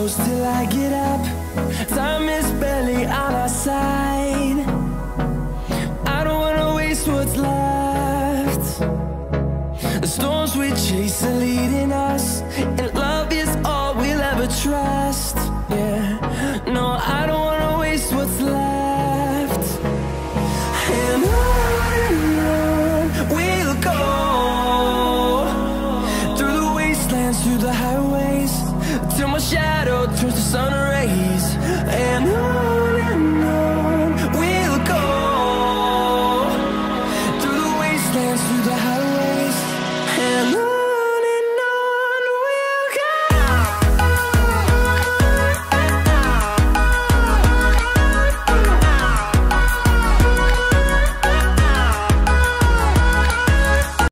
close till I get up. Time is barely on our side. I don't wanna waste what's left. The storms we chase are leading